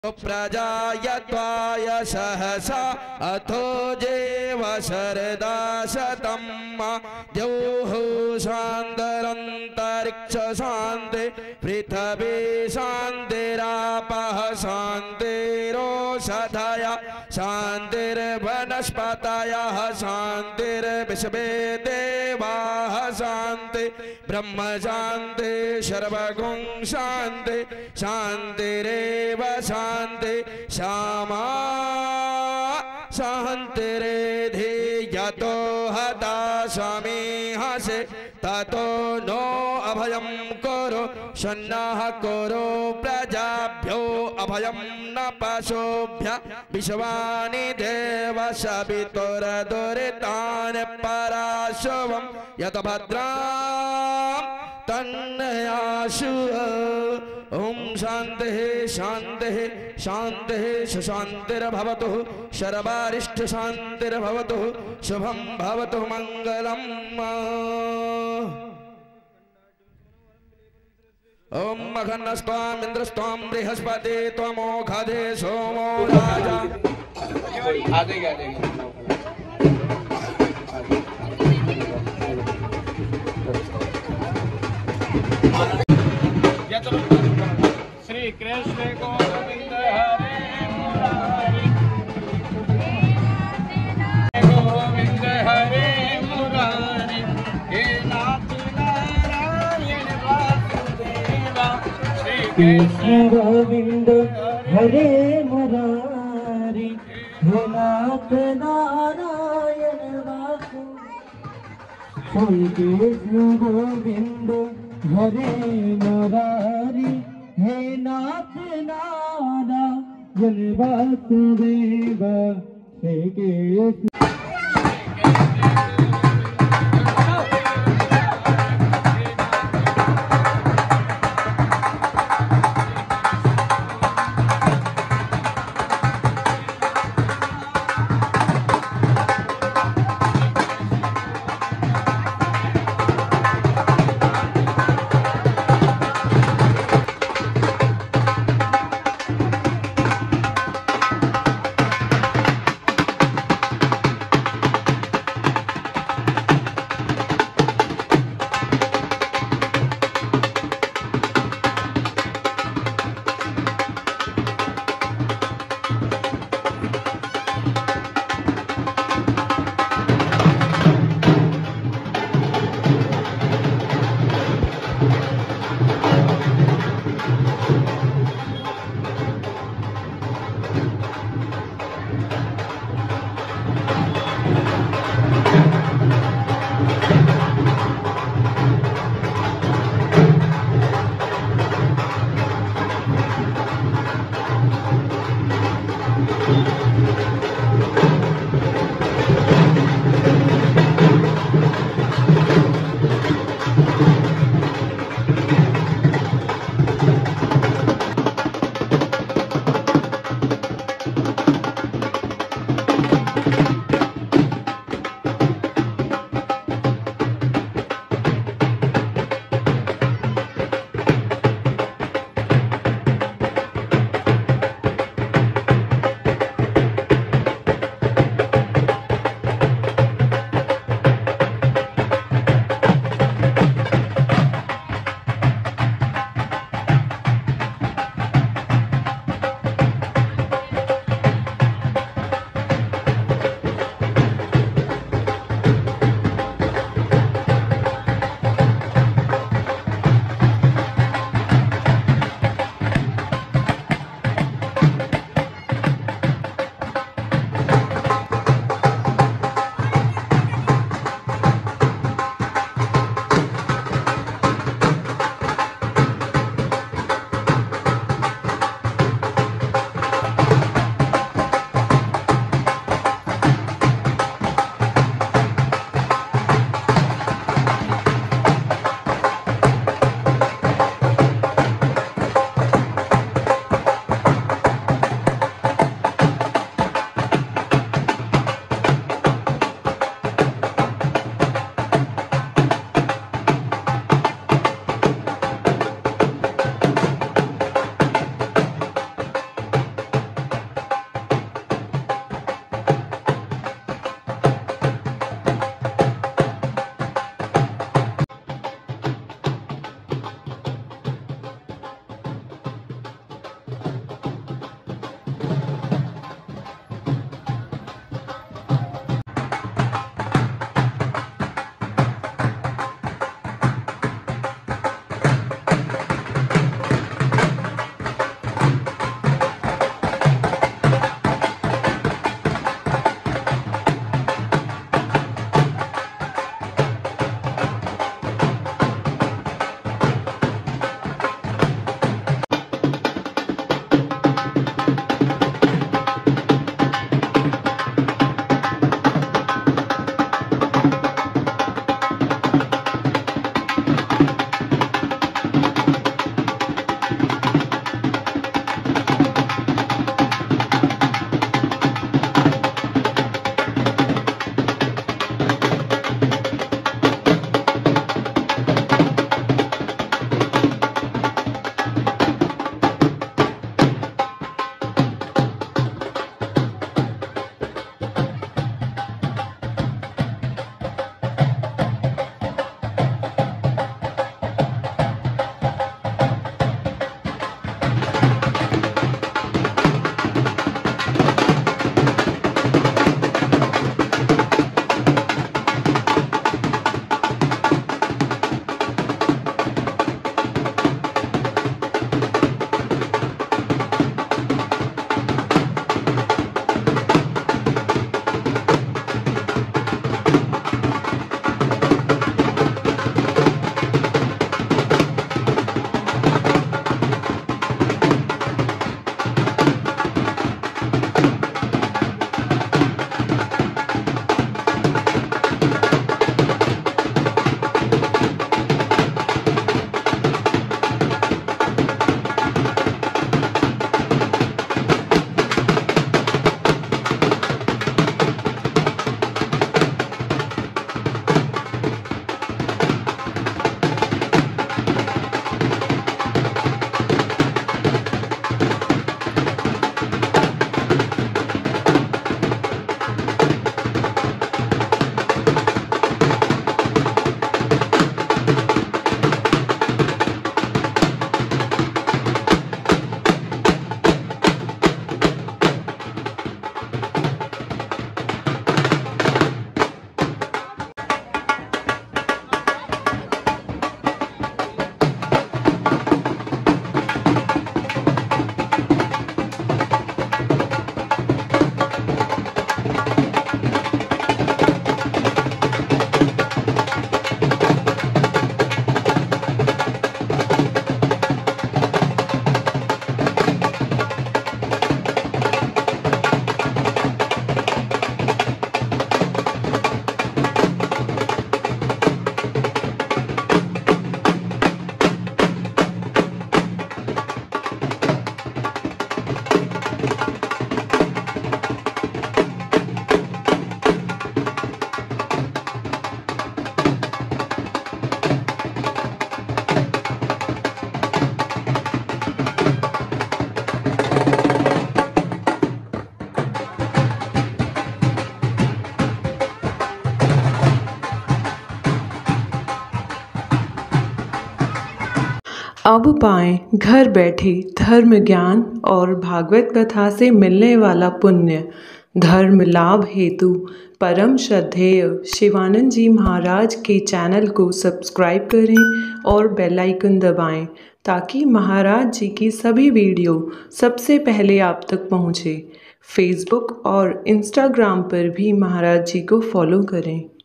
प्रजायत्वाय सहसा अथो जेव शरदा शतं द्यौः शान्तिरन्तरिक्ष शान्ति पृथिवी शान्तिरापः शान्तिरोषधयः शान्तिर्वनस्पतयः शान्तिर्विश्वे देवाः शान्ति ब्रह्म शान्ति सर्वगुं शान्ति शान्तिरेव शान्ति श्यामा शान्तिरेधि यतो हता समीहसे ततो नो अभयं करो सन्नः करो प्रजाभ्यो अभयं न पशुभ्य विश्वानि देव सवितुर्दुरितानि पराशुवं यत भद्रां तन्नयाशु ओम शांति शांति शांति शांतिर्भवतु सर्वारिष्ट शांतिर्भवतु शुभं भवतु मंगलम् ओम मघनस्त्वाम् इंद्रस्त्वाम् बृहस्पति त्वमोघधे सोमो राजा श्री कृष्ण गोविंद हरे मुरारी गोविंद हरे मुरारी हे नाथ नारायण वासुदेवा श्री कृष्ण गोविंद हरे मुरारी हे नाथ नारायण वासुदेवा श्री कृष्ण गोविंद हरे मुरारी हे नाथ नारायण वासुदेवा श्री कृष्ण अब पाएं घर बैठे धर्म ज्ञान और भागवत कथा से मिलने वाला पुण्य। धर्म लाभ हेतु परम श्रद्धेय शिवानंद जी महाराज के चैनल को सब्सक्राइब करें और बेल आइकन दबाएं ताकि महाराज जी की सभी वीडियो सबसे पहले आप तक पहुँचे। फेसबुक और इंस्टाग्राम पर भी महाराज जी को फॉलो करें।